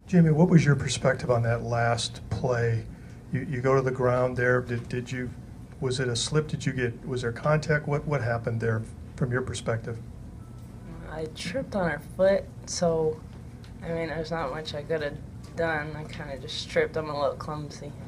Jamie, what was your perspective on that last play? You go to the ground there. Did you? Was it a slip? Was there contact? What happened there from your perspective? I tripped on her foot, so I mean, there's not much I could have done. I kind of just tripped. I'm a little clumsy.